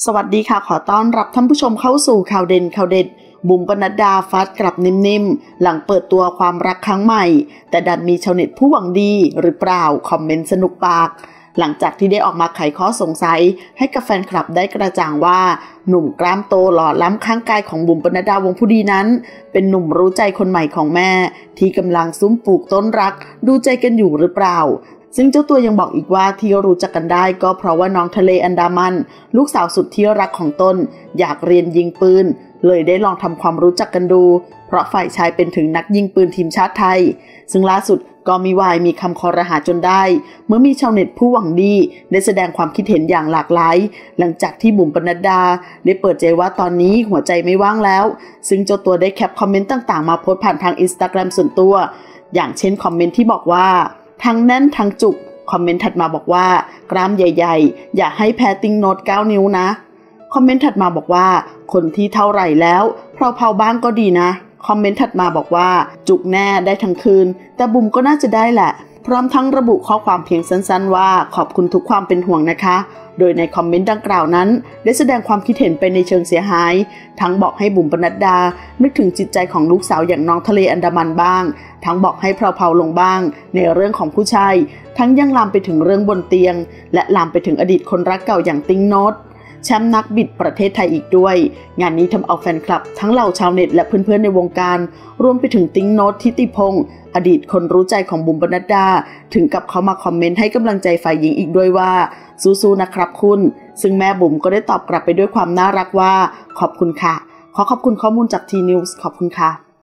สวัสดีค่ะขอต้อนรับท่านผู้ชมเข้าสู่ข่าวเด่นข่าวเด็ดบุ๋มปนัดดาฟาดกลับนิ่มๆหลังเปิดตัวความรักครั้งใหม่แต่ดันมีชาวเน็ตผู้หวังดีหรือเปล่าคอมเมนต์สนุกปากหลังจากที่ได้ออกมาไขข้อสงสัยให้กับแฟนคลับได้กระจ่างว่าหนุ่มกล้ามโตหล่อล้ำข้างกายของบุ๋มปนัดดาวงผู้ดีนั้นเป็นหนุ่มรู้ใจคนใหม่ของแม่ที่กำลังซุ้มปลูกต้นรักดูใจกันอยู่หรือเปล่าซึ่งเจ้าตัวยังบอกอีกว่าที่รู้จักกันได้ก็เพราะว่าน้องทะเลอันดามันลูกสาวสุดที่รักของตนอยากเรียนยิงปืนเลยได้ลองทำความรู้จักกันดูเพราะฝ่ายชายเป็นถึงนักยิงปืนทีมชาติไทยซึ่งล่าสุดก็มีคำคอรหาจนได้เมื่อมีชาวเน็ตผู้หวังดีได้แสดงความคิดเห็นอย่างหลากหลายหลังจากที่บุ๋มปนัดดาได้เปิดใจว่าตอนนี้หัวใจไม่ว่างแล้วซึ่งเจ้าตัวได้แคปคอมเมนต์ต่างๆมาโพสต์ผ่านทาง Instagram ส่วนตัวอย่างเช่นคอมเมนต์ที่บอกว่าทั้งแน่นทั้งจุกคอมเมนต์ถัดมาบอกว่ากล้ามใหญ่ๆอย่าให้แพ้ติ้งโน้ต9 นิ้วนะคอมเมนต์ถัดมาบอกว่าคนที่เท่าไหร่แล้วเพาบ้างก็ดีนะคอมเมนต์ถัดมาบอกว่าจุกแน่ได้ทั้งคืนแต่บุ๋มก็น่าจะได้แหละพร้อมทั้งระบุข้อความเพียงสั้นๆว่าขอบคุณทุกความเป็นห่วงนะคะโดยในคอมเมนต์ดังกล่าวนั้นได้แสดงความคิดเห็นไปในเชิงเสียหายทั้งบอกให้บุ๋มปนัดดานึกถึงจิตใจของลูกสาวอย่างน้องทะเลอันดามันบ้างทั้งบอกให้เพลาลงบ้างในเรื่องของผู้ชายทั้งยังลามไปถึงเรื่องบนเตียงและลามไปถึงอดีตคนรักเก่าอย่างติ๊งโน้ตแชมป์นักบิดประเทศไทยอีกด้วยงานนี้ทำเอาแฟนคลับทั้งเหล่าชาวเน็ตและเพื่อนๆในวงการรวมไปถึงติ๊งโน้ตทิติพงศ์อดีตคนรู้ใจของบุ๋มปนัดดาถึงกับเขามาคอมเมนต์ให้กำลังใจฝ่ายหญิงอีกด้วยว่าสู้ๆนะครับคุณซึ่งแม่บุ๋มก็ได้ตอบกลับไปด้วยความน่ารักว่าขอบคุณค่ะขอบคุณข้อมูลจากทีนิวส์ขอบคุณค่ะ